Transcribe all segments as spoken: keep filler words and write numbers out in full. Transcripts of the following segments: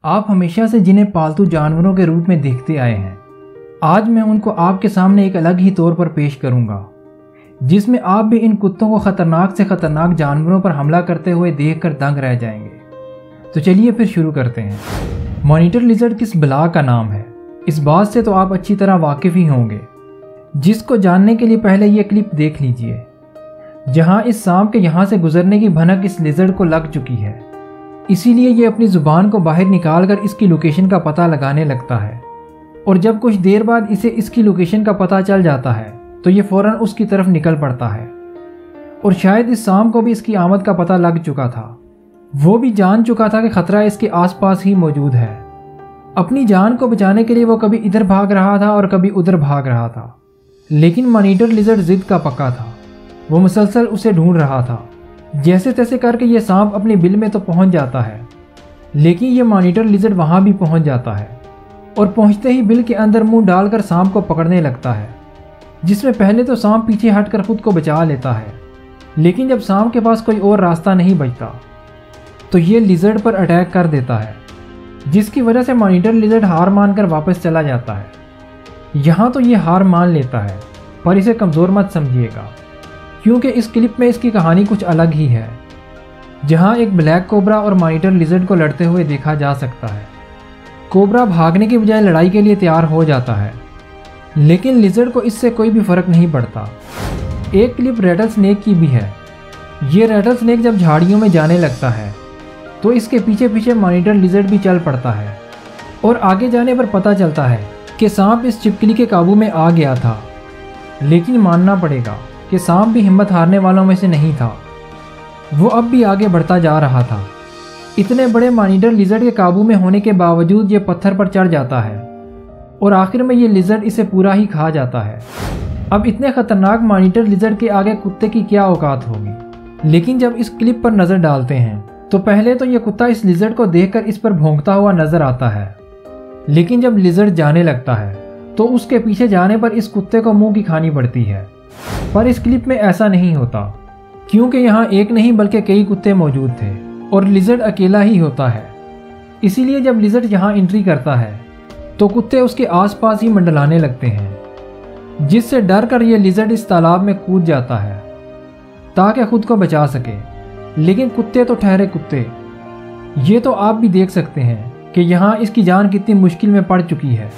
آپ ہمیشہ سے جنہیں پالتو جانوروں کے روپ میں دیکھتے آئے ہیں، آج میں ان کو آپ کے سامنے ایک الگ ہی طور پر پیش کروں گا، جس میں آپ بھی ان کتوں کو خطرناک سے خطرناک جانوروں پر حملہ کرتے ہوئے دیکھ کر دنگ رہ جائیں گے۔ تو چلیے پھر شروع کرتے ہیں۔ مانیٹر لیزرڈ کس بلا کا نام ہے، اس بات سے تو آپ اچھی طرح واقف ہی ہوں گے، جس کو جاننے کے لیے پہلے یہ کلپ دیکھ لیجئے، جہاں اس سانپ کے یہاں سے گزرنے کی بھنک اس لیزرڈ کو لگ چکی ہے، اسی لیے یہ اپنی زبان کو باہر نکال کر اس کی لوکیشن کا پتہ لگانے لگتا ہے، اور جب کچھ دیر بعد اسے اس کی لوکیشن کا پتہ چل جاتا ہے تو یہ فوراً اس کی طرف نکل پڑتا ہے۔ اور شاید اس سانپ کو بھی اس کی آمد کا پتہ لگ چکا تھا، وہ بھی جان چکا تھا کہ خطرہ اس کے آس پاس ہی موجود ہے۔ اپنی جان کو بچانے کے لیے وہ کبھی ادھر بھاگ رہا تھا اور کبھی ادھر بھاگ رہا تھا، لیکن مانیٹر لیزرڈ ضد کا پکا تھا، وہ مسلسل اسے ڈھونڈ رہا تھا۔ جیسے تیسے کر کے یہ سانپ اپنی بل میں تو پہنچ جاتا ہے، لیکن یہ مانیٹر لیزرڈ وہاں بھی پہنچ جاتا ہے، اور پہنچتے ہی بل کے اندر منہ ڈال کر سانپ کو پکڑنے لگتا ہے، جس میں پہلے تو سانپ پیچھے ہٹ کر خود کو بچا لیتا ہے، لیکن جب سانپ کے پاس کوئی اور راستہ نہیں بچتا تو یہ لیزرڈ پر اٹیک کر دیتا ہے، جس کی وجہ سے مانیٹر لیزرڈ ہار مان کر واپس چلا جاتا ہے۔ یہاں تو یہ ہار مان لیتا ہے، پر اسے کمزور مت سمجھیے گا، کیونکہ اس کلپ میں اس کی کہانی کچھ الگ ہی ہے، جہاں ایک بلیک کوبرا اور مانیٹر لیزرڈ کو لڑتے ہوئے دیکھا جا سکتا ہے۔ کوبرا بھاگنے کی بجائے لڑائی کے لیے تیار ہو جاتا ہے، لیکن لیزرڈ کو اس سے کوئی بھی فرق نہیں پڑتا۔ ایک کلپ ریٹل سنیک کی بھی ہے۔ یہ ریٹل سنیک جب جھاڑیوں میں جانے لگتا ہے تو اس کے پیچھے پیچھے مانیٹر لیزرڈ بھی چل پڑتا ہے، اور آگے جانے پر پتہ چلتا ہے کہ سانپ اس چپکلی کے قابو میں آ گیا تھا، لیکن ماننا پڑے گا کہ سانپ بھی ہمت ہارنے والوں میں سے نہیں تھا، وہ اب بھی آگے بڑھتا جا رہا تھا۔ اتنے بڑے مانیٹر لیزرڈ کے قابو میں ہونے کے باوجود یہ پتھر پر چڑھ جاتا ہے، اور آخر میں یہ لیزرڈ اسے پورا ہی کھا جاتا ہے۔ اب اتنے خطرناک مانیٹر لیزرڈ کے آگے کتے کی کیا اوقات ہوگی، لیکن جب اس کلپ پر نظر ڈالتے ہیں تو پہلے تو یہ کتا اس لیزرڈ کو دیکھ کر اس پر بھونکتا ہوا نظر آتا ہے، لیکن جب لیزرڈ جانے لگتا ہے تو اس کے پیچھے جانے پر اس کتے کو منہ کی کھانی پڑتی ہے۔ پر اس کلپ میں ایسا نہیں ہوتا، کیونکہ یہاں ایک نہیں بلکہ کئی کتے موجود تھے، اور لیزرڈ اکیلا ہی ہوتا ہے۔ اسی لیے جب لیزرڈ یہاں انٹری کرتا ہے تو کتے اس کے آس پاس ہی منڈلانے لگتے ہیں، جس سے ڈر کر یہ لیزرڈ اس تالاب میں کود جاتا ہے تاکہ خود کو بچا سکے۔ لیکن کتے تو ٹھہرے کتے، یہ تو آپ بھی دیکھ سکتے ہیں کہ یہاں اس کی جان کتنی مشکل میں پڑ چکی ہے۔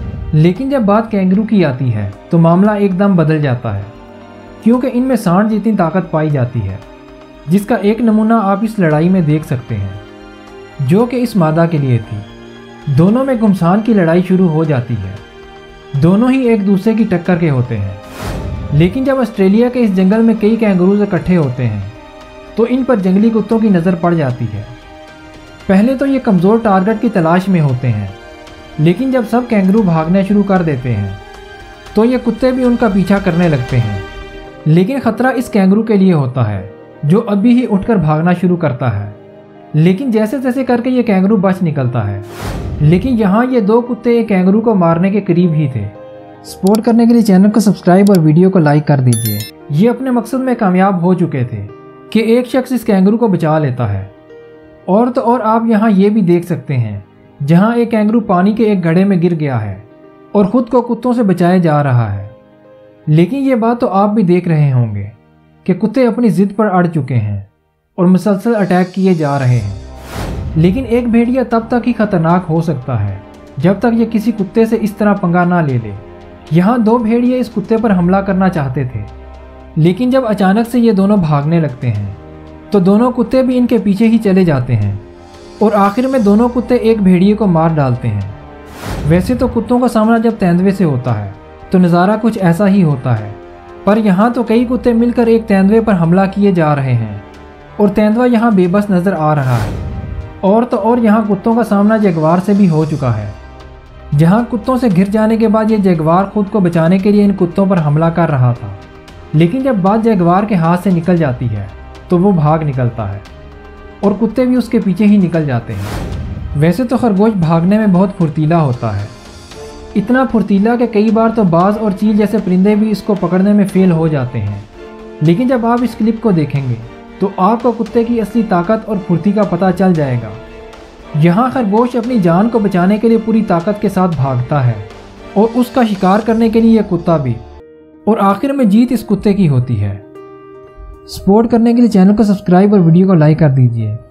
لیکن جب بات کینگرو کی آتی ہے تو معاملہ ایک دم بدل جاتا ہے، کیونکہ ان میں سانڈ جتنی طاقت پائی جاتی ہے، جس کا ایک نمونہ آپ اس لڑائی میں دیکھ سکتے ہیں، جو کہ اس مادہ کے لیے تھی۔ دونوں میں گھمسان کی لڑائی شروع ہو جاتی ہے، دونوں ہی ایک دوسرے کی ٹکر کے ہوتے ہیں۔ لیکن جب آسٹریلیا کے اس جنگل میں کئی کینگروز اکٹھے ہوتے ہیں تو ان پر جنگلی کتوں کی نظر پڑ جاتی ہے۔ پہلے تو یہ کمزور ٹارگٹ کی تلاش میں ہوتے ہیں، لیکن جب سب کینگرو بھاگنا شروع کر دیتے ہیں تو یہ کتے بھی ان کا پیچھا کرنے لگتے ہیں۔ لیکن خطرہ اس کینگرو کے لیے ہوتا ہے جو ابھی ہی اٹھ کر بھاگنا شروع کرتا ہے، لیکن جیسے تیسے کر کے یہ کینگرو بچ نکلتا ہے۔ لیکن یہاں یہ دو کتے ایک کینگرو کو مارنے کے قریب ہی تھے۔ سپورٹ کرنے کے لیے چینل کو سبسکرائب اور ویڈیو کو لائک کر دیجئے۔ یہ اپنے مقصد میں کامیاب ہو چکے تھے کہ ایک شخص اس کینگرو کو بچا لیتا ہے، اور تو اور آپ یہاں یہ بھی دیکھ سکتے ہیں جہاں ایک کینگرو پانی کے ایک گڑھے میں گر گیا ہے اور خود کو کتوں سے بچائے جا رہا ہے۔ لیکن یہ بات تو آپ بھی دیکھ رہے ہوں گے کہ کتے اپنی ضد پر اڑ چکے ہیں اور مسلسل اٹیک کیے جا رہے ہیں۔ لیکن ایک بھیڑیا تب تک ہی خطرناک ہو سکتا ہے جب تک یہ کسی کتے سے اس طرح پنگا نہ لے لے۔ یہاں دو بھیڑیے اس کتے پر حملہ کرنا چاہتے تھے، لیکن جب اچانک سے یہ دونوں بھاگنے لگتے ہیں تو دونوں کتے بھی ان کے پیچھے ہی چلے جاتے ہیں، اور آخر میں دونوں کتے ایک بھیڑیے کو مار ڈالتے ہیں۔ ویسے تو کتوں کا سامنا جب تیندوے سے ہوتا ہے تو نظارہ کچھ ایسا ہی ہوتا ہے، پر یہاں تو کئی کتے مل کر ایک تیندوے پر حملہ کیے جا رہے ہیں، اور تیندوا یہاں بے بس نظر آ رہا ہے۔ اور تو اور یہاں کتوں کا سامنا جگوار سے بھی ہو چکا ہے، جہاں کتوں سے گھر جانے کے بعد یہ جگوار خود کو بچانے کے لیے ان کتوں پر حملہ کر رہا تھا، لیکن جب بات جگوار کے ہاتھ سے نکل جاتی ہے تو وہ بھاگ نکلتا ہے، اور کتے بھی اس کے پیچھے ہی نکل جاتے ہیں۔ ویسے تو خرگوش بھاگنے میں بہت پھرتیلا ہوتا ہے، اتنا پھرتیلا کہ کئی بار تو باز اور چیل جیسے پرندے بھی اس کو پکڑنے میں فیل ہو جاتے ہیں۔ لیکن جب آپ اس کلپ کو دیکھیں گے تو آپ کو کتے کی اصلی طاقت اور پھرتی کا پتہ چل جائے گا۔ यहाँ खरगोश अपनी जान को बचाने के लिए पूरी ताकत के साथ भागता है और उसका शिकार करने के लिए यह कुत्ता भी, और आखिर में जीत इस कुत्ते की होती है। सपोर्ट करने के लिए चैनल को सब्सक्राइब और वीडियो को लाइक कर दीजिए।